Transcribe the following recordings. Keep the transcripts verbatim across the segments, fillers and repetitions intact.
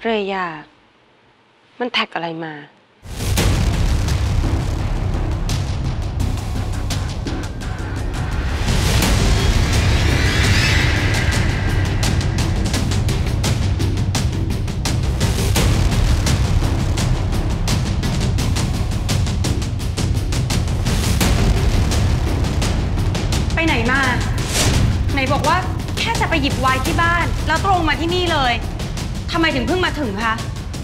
เรยามันแท็กอะไรมาไปไหนมาไหนบอกว่าแค่จะไปหยิบไวน์ที่บ้านแล้วตรงมาที่นี่เลยทำไมถึงเพิ่งมาถึงคะ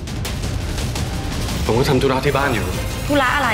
ผมก็ทำธุระที่บ้านอยู่ธุระอะไร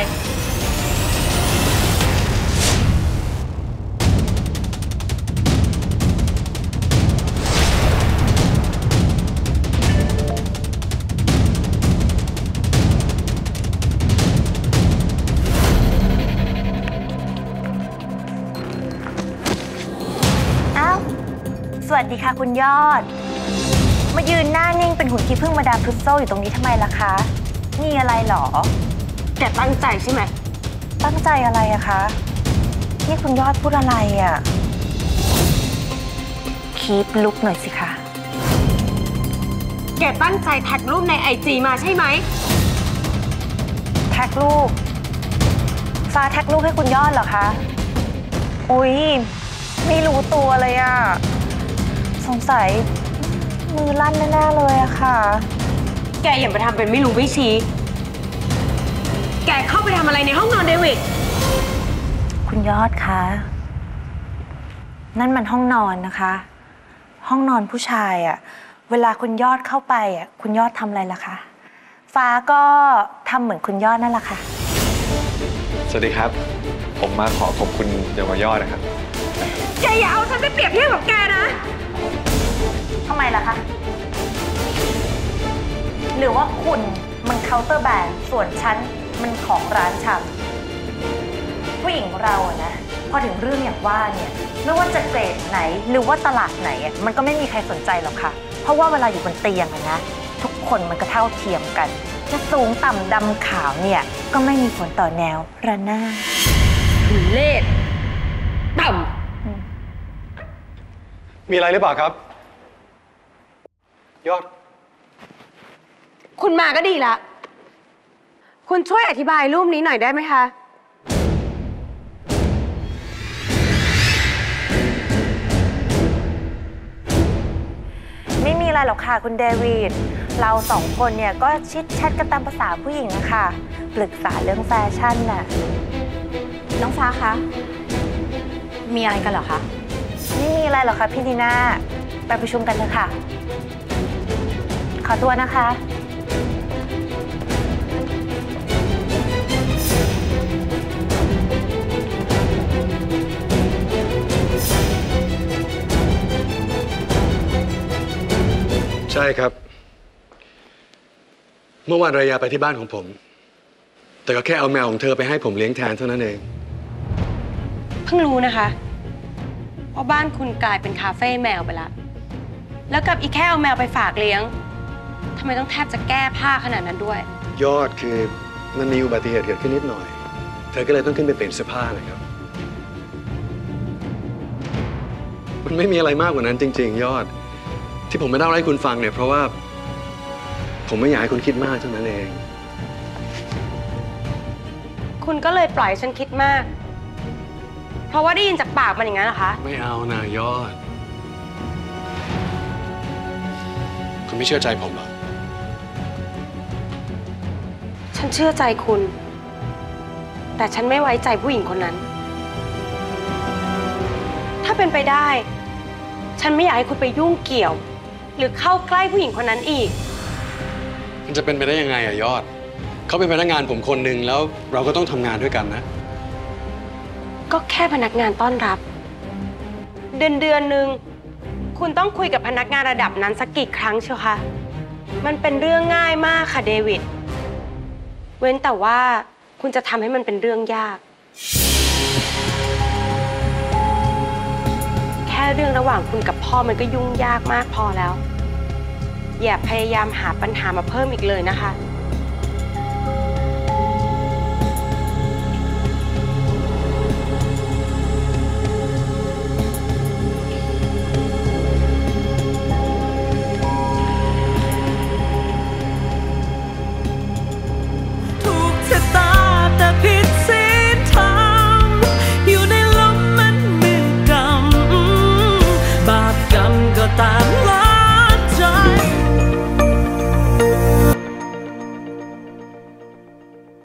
อ้าวสวัสดีค่ะคุณยอดมายืนหน้านิ่งเป็นหุ่นขี้ผึ้งมาดามทุสโซอยู่ตรงนี้ทำไมล่ะคะมีอะไรหรอแกตั้งใจใช่ไหมตั้งใจอะไรอะคะนี่คุณยอดพูดอะไรอะคีปลุกหน่อยสิคะแกตั้งใจแท็กรูปในไอจีมาใช่ไหมแท็กรูปฟ้าแท็กรูปให้คุณยอดเหรอคะอุ๊ยไม่รู้ตัวเลยอะสงสัยมือลั่นแน่ๆเลยอะค่ะแกอย่าไปทำเป็นไม่รู้ไม่ชี้แกเข้าไปทำอะไรในห้องนอนเดวิดคุณยอดคะนั่นมันห้องนอนนะคะห้องนอนผู้ชายอะเวลาคุณยอดเข้าไปอะคุณยอดทำอะไรล่ะคะฟ้าก็ทำเหมือนคุณยอดนั่นแหละค่ะสวัสดีครับผมมาขอขอบคุณเยาวยอดนะครับแกอย่าเอาฉันไปเปรียบเทียบกับแกนะทำไมล่ะคะหรือว่าคุณมันเคาน์เตอร์แบรนด์ส่วนฉันมันของร้านชำผู้หญิงเราอะนะพอถึงเรื่องอย่างว่าเนี่ยไม่ว่าจะเกรดไหนหรือว่าตลาดไหนอะมันก็ไม่มีใครสนใจหรอกค่ะเพราะว่าเวลาอยู่บนเตียงอะนะทุกคนมันก็เท่าเทียมกันจะสูงต่ำดำขาวเนี่ยก็ไม่มีผลต่อแนวระนาบทุเรศต่ำมีอะไรหรือเปล่าครับยอดคุณมาก็ดีละคุณช่วยอธิบายรูปนี้หน่อยได้ไหมคะไม่มีอะไรหรอกค่ะคุณเดวิดเราสองคนเนี่ยก็ชิดแชทกันตามภาษาผู้หญิงอะค่ะปรึกษาเรื่องแฟชั่นน่ะน้องฟ้าคะมีอะไรกันเหรอคะไม่มีอะไรหรอกค่ะพี่ดีน่าไปประชุมกันเถอะค่ะขอตัวนะคะใช่ครับเมื่อวานรายาไปที่บ้านของผมแต่ก็แค่เอาแมวของเธอไปให้ผมเลี้ยงแทนเท่านั้นเองเพิ่งรู้นะคะว่าบ้านคุณกลายเป็นคาเฟ่แมวไปแล้วแล้วกับอีแค่เอาแมวไปฝากเลี้ยงทำไมต้องแทบจะแก้ผ้าขนาดนั้นด้วยยอดคือมันมีอุบัติเหตุเกิดขึ้นนิดหน่อยเธอก็เลยต้องขึ้นไปเปลี่ยนเสื้อผ้านะครับมันไม่มีอะไรมากกว่านั้นจริงๆยอดที่ผมไม่ได้เล่าให้คุณฟังเนี่ยเพราะว่าผมไม่อยากให้คุณคิดมากเท่านั้นเองคุณก็เลยปล่อยฉันคิดมากเพราะว่าได้ยินจากปากมันอย่างนั้นเหรอคะไม่เอานะยอดคุณไม่เชื่อใจผมหรอฉันเชื่อใจคุณแต่ฉันไม่ไว้ใจผู้หญิงคนนั้นถ้าเป็นไปได้ฉันไม่อยากให้คุณไปยุ่งเกี่ยวหรือเข้าใกล้ผู้หญิงคนนั้นอีกมันจะเป็นไปได้ยังไงอะยอดเขาเป็นพนักงานผมคนหนึ่งแล้วเราก็ต้องทำงานด้วยกันนะก็แค่พนักงานต้อนรับเดือนเดือนหนึ่งคุณต้องคุยกับพนักงานระดับนั้นสักกี่ครั้งเชียวคะมันเป็นเรื่องง่ายมากค่ะเดวิดเว้นแต่ว่าคุณจะทำให้มันเป็นเรื่องยากแค่เรื่องระหว่างคุณกับพ่อมันก็ยุ่งยากมากพอแล้วอย่าพยายามหาปัญหามาเพิ่มอีกเลยนะคะ